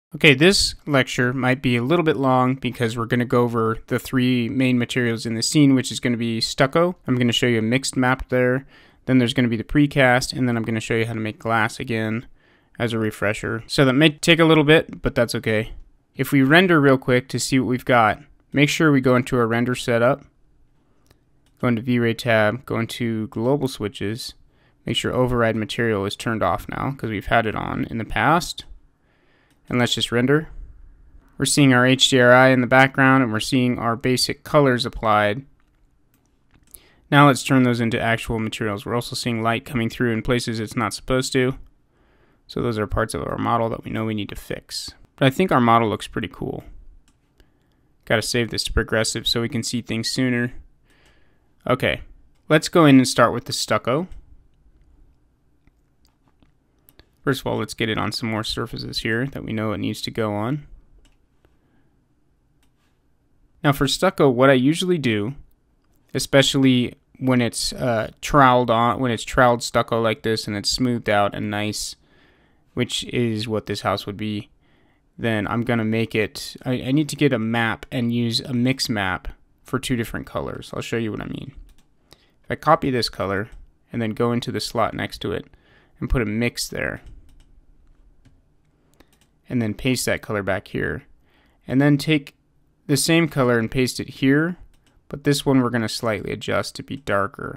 Okay, this lecture might be a little bit long because we're going to go over the three main materials in the scene, which is going to be stucco. I'm going to show you a mixed map there. Then there's going to be the precast, and then I'm going to show you how to make glass again as a refresher. So that may take a little bit, but that's okay. If we render real quick to see what we've got, make sure we go into our render setup, go into Vray tab, go into global switches, make sure override material is turned off now because we've had it on in the past. And let's just render. We're seeing our HDRI in the background and we're seeing our basic colors applied. Now let's turn those into actual materials. We're also seeing light coming through in places it's not supposed to. So those are parts of our model that we know we need to fix. But I think our model looks pretty cool. Gotta save this to progressive so we can see things sooner. Okay, let's go in and start with the stucco. First of all, let's get it on some more surfaces here that we know it needs to go on. Now for stucco, what I usually do, especially when it's troweled on, when it's troweled stucco like this and it's smoothed out and nice, which is what this house would be, then I'm gonna make it, I need to get a map and use a mix map for two different colors. I'll show you what I mean. If I copy this color and then go into the slot next to it and put a mix there, and then paste that color back here, and then take the same color and paste it here, but this one we're going to slightly adjust to be darker.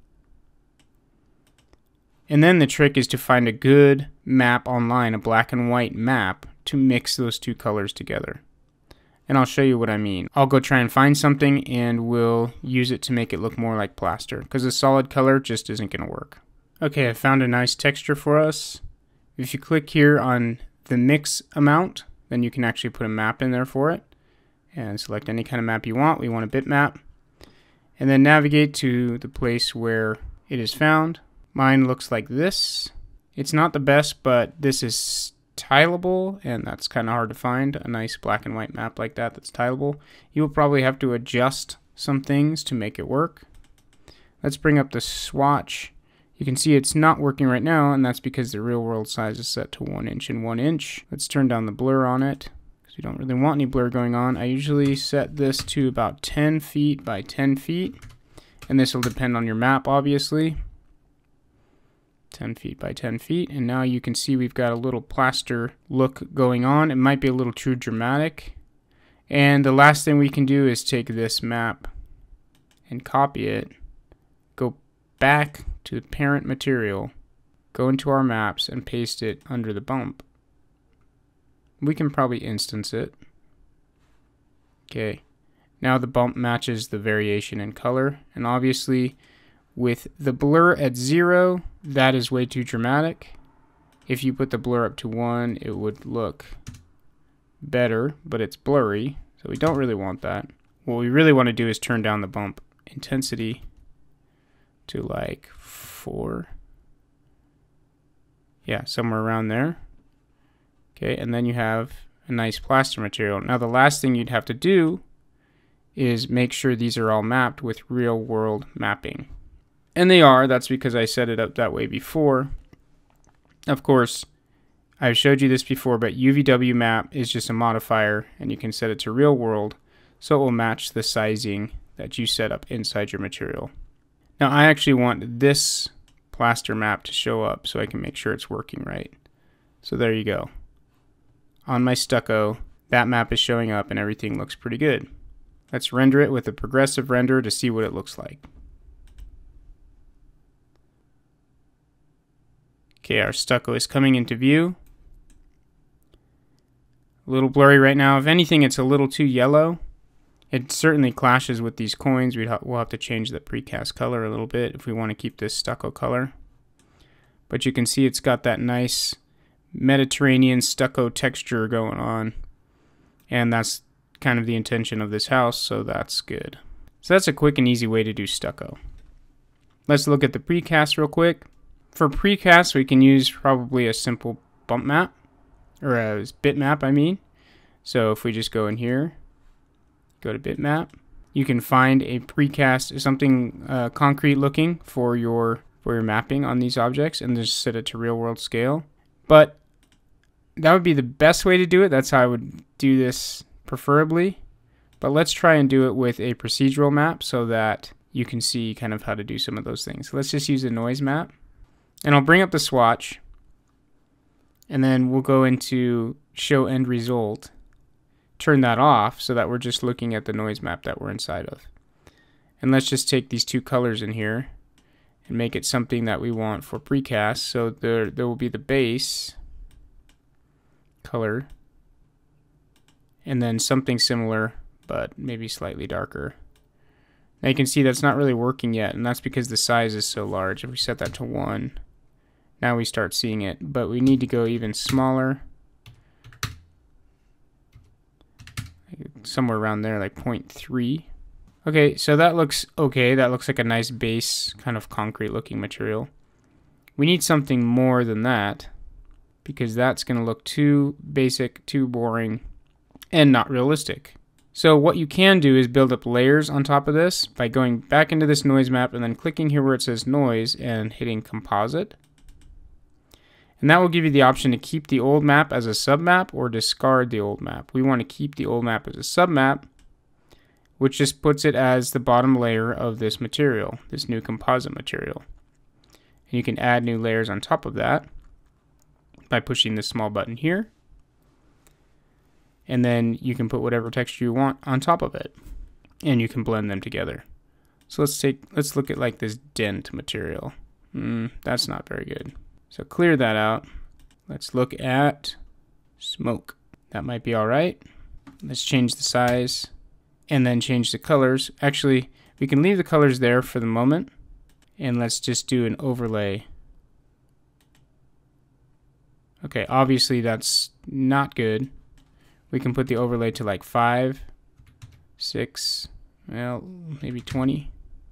And then the trick is to find a good map online, a black and white map, to mix those two colors together. And I'll show you what I mean. I'll go try and find something and we'll use it to make it look more like plaster, because a solid color just isn't going to work. Okay, I found a nice texture for us. If you click here on the mix amount, then you can actually put a map in there for it and select any kind of map you want. We want a bitmap, and then navigate to the place where it is found. Mine looks like this. It's not the best, but this is tileable, and that's kind of hard to find, a nice black and white map like that that's tileable. You will probably have to adjust some things to make it work. Let's bring up the swatch. You can see it's not working right now, and that's because the real world size is set to 1 inch and 1 inch. Let's turn down the blur on it, because we don't really want any blur going on. I usually set this to about 10 feet by 10 feet, and this will depend on your map, obviously. 10 feet by 10 feet, and now you can see we've got a little plaster look going on. It might be a little too dramatic. And the last thing we can do is take this map and copy it, go back to the parent material, go into our maps and paste it under the bump. We can probably instance it. Okay, now the bump matches the variation in color, and obviously with the blur at 0, that is way too dramatic. If you put the blur up to 1, it would look better, but it's blurry, so we don't really want that. What we really want to do is turn down the bump intensity to like 4. Yeah, somewhere around there. Okay, and then you have a nice plaster material. Now the last thing you'd have to do is make sure these are all mapped with real world mapping. And they are. That's because I set it up that way before. Of course, I've showed you this before, but Uvw Map is just a modifier, and you can set it to real world, so it will match the sizing that you set up inside your material. Now I actually want this plaster map to show up so I can make sure it's working right. So there you go. On my stucco, that map is showing up and everything looks pretty good. Let's render it with a progressive render to see what it looks like. Okay, our stucco is coming into view. A little blurry right now. If anything, it's a little too yellow. It certainly clashes with these coins. We'll have to change the precast color a little bit if we want to keep this stucco color. But you can see it's got that nice Mediterranean stucco texture going on. And that's kind of the intention of this house, so that's good. So that's a quick and easy way to do stucco. Let's look at the precast real quick. For precast, we can use probably a simple bump map, or a bitmap, I mean. So if we just go in here, go to bitmap, you can find a precast, something concrete looking for your mapping on these objects, and just set it to real world scale. But that would be the best way to do it. That's how I would do this preferably. But let's try and do it with a procedural map so that you can see kind of how to do some of those things. Let's just use a noise map. And I'll bring up the swatch. And then we'll go into show end result. Turn that off so that we're just looking at the noise map that we're inside of. And let's just take these two colors in here and make it something that we want for precast. So there will be the base color and then something similar but maybe slightly darker. Now you can see that's not really working yet, and that's because the size is so large. If we set that to 1, now we start seeing it, but we need to go even smaller, somewhere around there, like 0.3. Okay, so that looks okay. That looks like a nice base kind of concrete looking material. We need something more than that because that's going to look too basic, too boring, and not realistic. So what you can do is build up layers on top of this by going back into this noise map and then clicking here where it says noise and hitting composite. And that will give you the option to keep the old map as a submap or discard the old map. We want to keep the old map as a submap, which just puts it as the bottom layer of this material, this new composite material. And you can add new layers on top of that by pushing this small button here. And then you can put whatever texture you want on top of it. And you can blend them together. So let's look at like this dent material. That's not very good. So clear that out. Let's look at smoke. That might be all right. Let's change the size and then change the colors. Actually, we can leave the colors there for the moment. And let's just do an overlay. Okay, obviously that's not good. We can put the overlay to like 5, 6, well, maybe 20.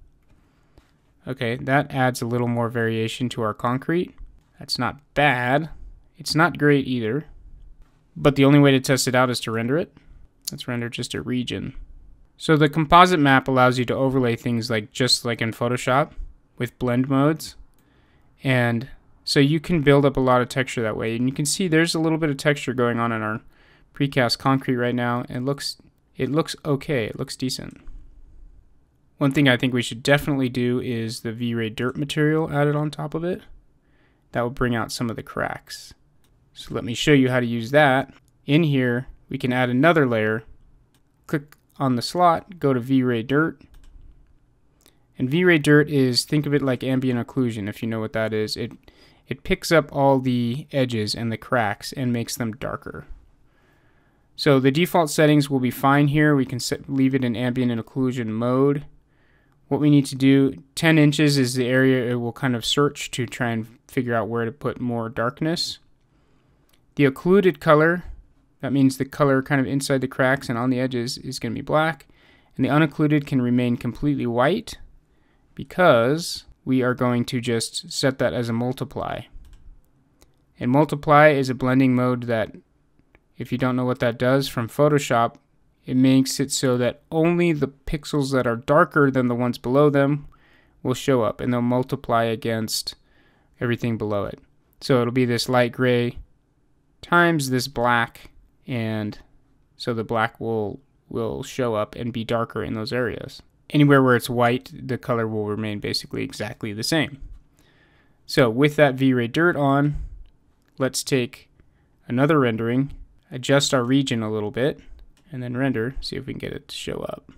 Okay, that adds a little more variation to our concrete. That's not bad. It's not great either. But the only way to test it out is to render it. Let's render just a region. So the composite map allows you to overlay things like just like in Photoshop with blend modes. And so you can build up a lot of texture that way. And you can see there's a little bit of texture going on in our precast concrete right now. It looks okay. It looks decent. One thing I think we should definitely do is the Vray dirt material added on top of it. That will bring out some of the cracks. So let me show you how to use that. In here, we can add another layer. Click on the slot, go to Vray dirt. And Vray dirt is, think of it like ambient occlusion, if you know what that is. It picks up all the edges and the cracks and makes them darker. So the default settings will be fine here. We can leave it in ambient and occlusion mode. What we need to do, 10 inches is the area it will kind of search to try and figure out where to put more darkness. The occluded color, that means the color kind of inside the cracks and on the edges, is going to be black. And the unoccluded can remain completely white because we are going to just set that as a multiply. And multiply is a blending mode that, if you don't know what that does from Photoshop, it makes it so that only the pixels that are darker than the ones below them will show up, and they'll multiply against everything below it. So it'll be this light gray times this black, and so the black will show up and be darker in those areas. Anywhere where it's white, the color will remain basically exactly the same. So with that Vray dirt on, let's take another rendering, adjust our region a little bit, and then render, see if we can get it to show up.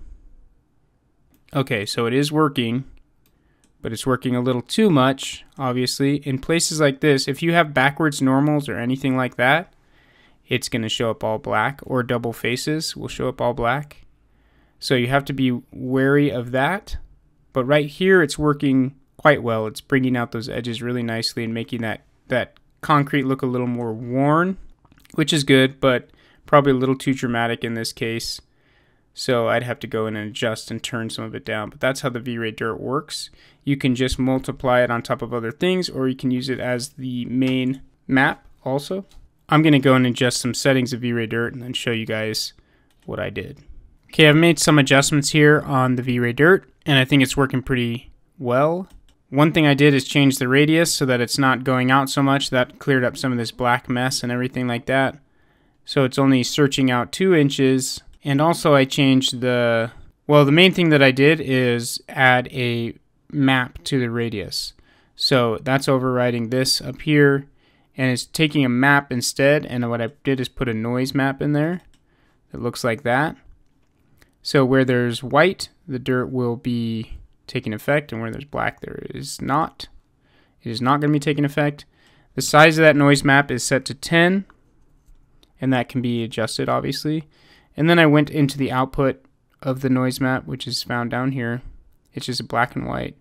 Okay, so it is working, but it's working a little too much, obviously. In places like this, if you have backwards normals or anything like that, it's going to show up all black, or double faces will show up all black. So you have to be wary of that. But right here, it's working quite well. It's bringing out those edges really nicely and making that concrete look a little more worn, which is good, but probably a little too dramatic in this case. So I'd have to go in and adjust and turn some of it down. But that's how the Vray dirt works. You can just multiply it on top of other things, or you can use it as the main map also. I'm going to go and adjust some settings of Vray dirt and then show you guys what I did. Okay, I've made some adjustments here on the Vray dirt, and I think it's working pretty well. One thing I did is change the radius so that it's not going out so much. That cleared up some of this black mess and everything like that. So it's only searching out 2 inches. And also I changed the main thing that I did is add a map to the radius. So that's overriding this up here, and it's taking a map instead. And what I did is put a noise map in there that looks like that. So where there's white, the dirt will be taking effect, and where there's black, there is not. It is not going to be taking effect. The size of that noise map is set to 10, and that can be adjusted obviously. And then I went into the output of the noise map, which is found down here. It's just a black and white.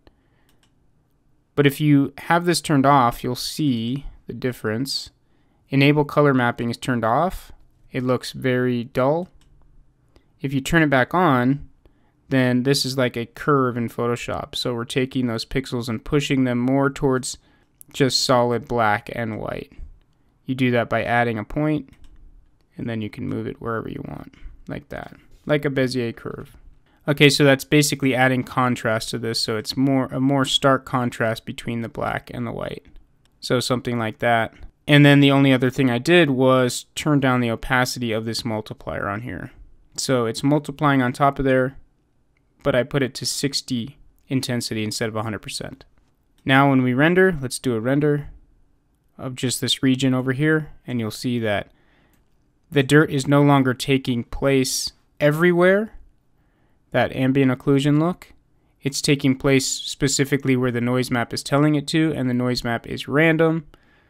But if you have this turned off, you'll see the difference. Enable color mapping is turned off. It looks very dull. If you turn it back on, then this is like a curve in Photoshop. So we're taking those pixels and pushing them more towards just solid black and white. You do that by adding a point, and then you can move it wherever you want, like that, like a Bezier curve. Okay, so that's basically adding contrast to this, so it's a more stark contrast between the black and the white. So something like that. And then the only other thing I did was turn down the opacity of this multiplier on here. So it's multiplying on top of there, but I put it to 60 intensity instead of 100%. Now when we render, let's do a render of just this region over here, and you'll see that the dirt is no longer taking place everywhere, that ambient occlusion look. It's taking place specifically where the noise map is telling it to, and the noise map is random,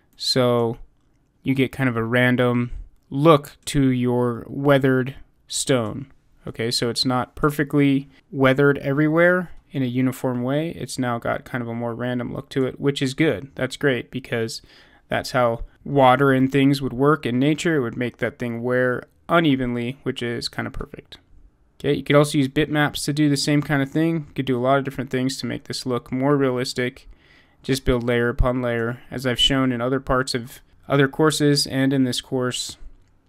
so you get kind of a random look to your weathered stone. Okay, so it's not perfectly weathered everywhere in a uniform way. It's now got kind of a more random look to it, which is good. That's great, because that's how water and things would work in nature. It would make that thing wear unevenly, which is kind of perfect. Okay, you could also use bitmaps to do the same kind of thing. You could do a lot of different things to make this look more realistic. Just build layer upon layer, as I've shown in other parts of other courses and in this course.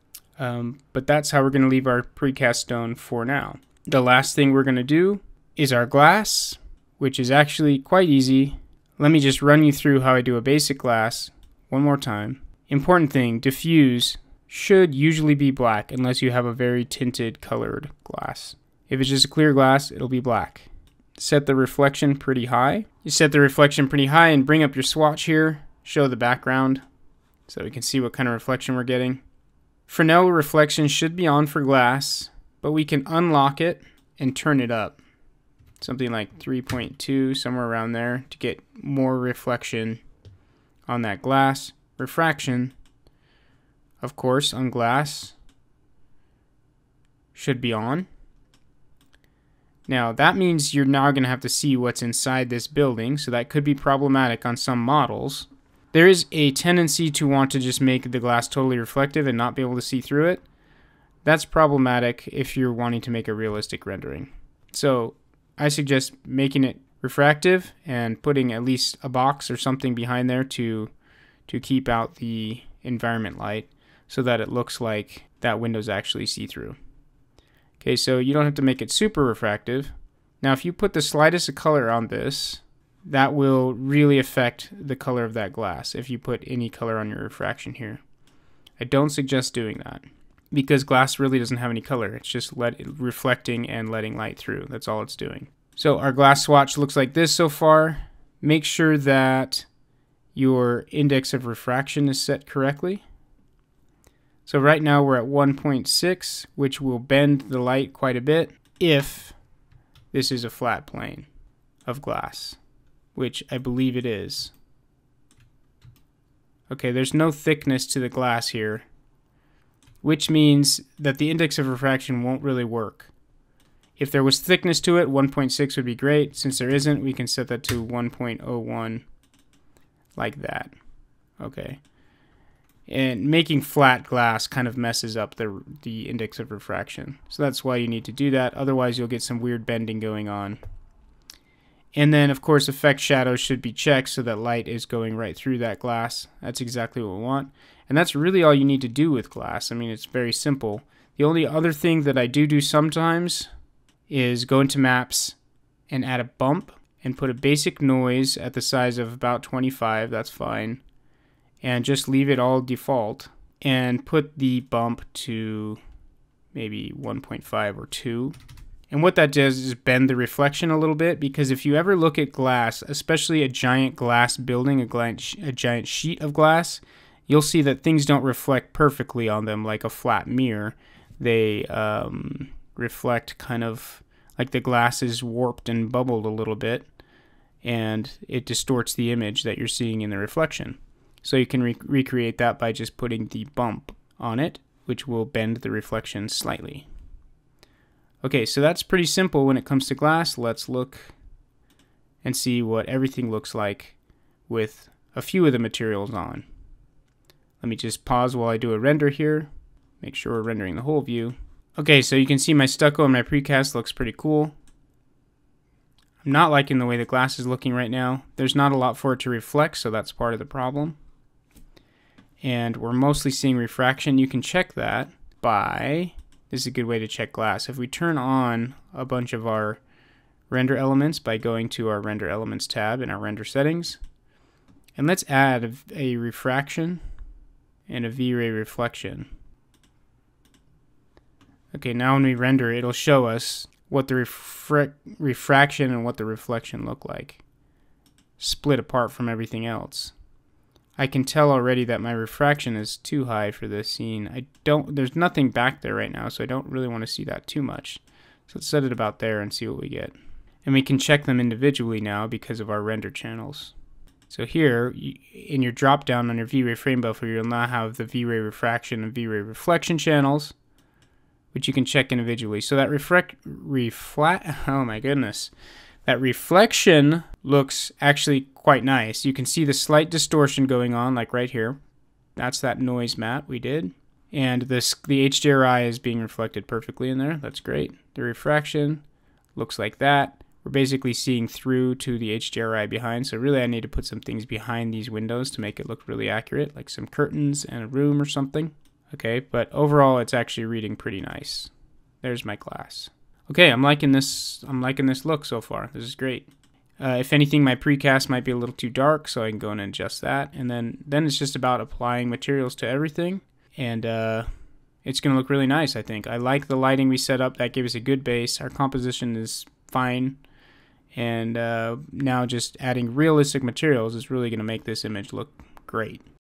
But that's how we're going to leave our precast stone for now. The last thing we're going to do is our glass, which is actually quite easy. Let me just run you through how I do a basic glass one more time. Important thing, diffuse should usually be black unless you have a very tinted colored glass. If it's just a clear glass, it'll be black. Set the reflection pretty high. You set the reflection pretty high and bring up your swatch here, show the background so we can see what kind of reflection we're getting. Fresnel reflection should be on for glass, but we can unlock it and turn it up. Something like 3.2, somewhere around there, to get more reflection on that glass. Refraction, of course, on glass should be on. Now that means you're now going to have to see what's inside this building, so that could be problematic on some models. There is a tendency to want to just make the glass totally reflective and not be able to see through it. That's problematic if you're wanting to make a realistic rendering. So I suggest making it refractive and putting at least a box or something behind there to keep out the environment light so that it looks like that window's actually see-through. Okay, so you don't have to make it super refractive. Now if you put the slightest of color on this, that will really affect the color of that glass if you put any color on your refraction here. I don't suggest doing that because glass really doesn't have any color. It's just reflecting and letting light through. That's all it's doing. So our glass swatch looks like this so far. Make sure that your index of refraction is set correctly. So right now we're at 1.6, which will bend the light quite a bit if this is a flat plane of glass, which I believe it is. Okay, there's no thickness to the glass here, which means that the index of refraction won't really work. If there was thickness to it, 1.6 would be great. Since there isn't, we can set that to 1.01 like that. Okay. And making flat glass kind of messes up the index of refraction. So that's why you need to do that. Otherwise, you'll get some weird bending going on. And then, of course, effect shadows should be checked so that light is going right through that glass. That's exactly what we want. And that's really all you need to do with glass. I mean, it's very simple. The only other thing that I do sometimes is go into maps and add a bump. and put a basic noise at the size of about 25, that's fine, and just leave it all default, and put the bump to maybe 1.5 or 2. And what that does is bend the reflection a little bit, because if you ever look at glass, especially a giant glass building, a giant sheet of glass, you'll see that things don't reflect perfectly on them like a flat mirror. They reflect kind of like the glass is warped and bubbled a little bit, and it distorts the image that you're seeing in the reflection. So you can recreate that by just putting the bump on it, which will bend the reflection slightly. Okay, so that's pretty simple when it comes to glass. Let's look and see what everything looks like with a few of the materials on. Let me just pause while I do a render here. Make sure we're rendering the whole view. Okay, so you can see my stucco and my precast looks pretty cool. I'm not liking the way the glass is looking right now. There's not a lot for it to reflect, so that's part of the problem. And we're mostly seeing refraction. You can check that by, this is a good way to check glass. If we turn on a bunch of our render elements by going to our render elements tab in our render settings, and let's add a refraction and a V-ray reflection. Okay, now when we render, it'll show us what the refraction and what the reflection look like, split apart from everything else. I can tell already that my refraction is too high for this scene. There's nothing back there right now, so I don't really want to see that too much. So let's set it about there and see what we get. And we can check them individually now because of our render channels. So here, in your drop down on your V-Ray frame buffer, you'll now have the V-Ray refraction and V-Ray reflection channels, which you can check individually. So that oh my goodness. That reflection looks actually quite nice. You can see the slight distortion going on, like right here. That's that noise map we did. And the HDRI is being reflected perfectly in there. That's great. The refraction looks like that. We're basically seeing through to the HDRI behind. So really I need to put some things behind these windows to make it look really accurate, like some curtains and a room or something. Okay, but overall it's actually reading pretty nice. There's my glass. Okay, I'm liking this look so far. This is great. If anything, my precast might be a little too dark, so I can go in and adjust that. And then it's just about applying materials to everything. And it's going to look really nice, I think. I like the lighting we set up. That gave us a good base. Our composition is fine. And now just adding realistic materials is really going to make this image look great.